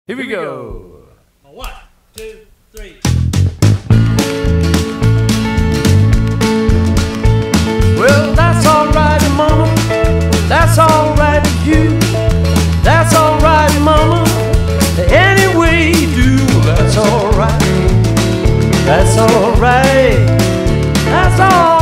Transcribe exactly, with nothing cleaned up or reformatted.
Here we go. One, two, three. Well, that's alright, mama. That's alright with you. That's alright, mama. Any way you do, that's alright. That's alright. That's all.